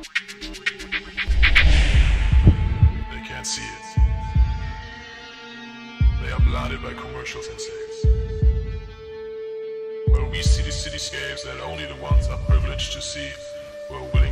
They can't see it. They are blinded by commercials and sex. While we see the cityscapes that only the ones are privileged to see, who are willing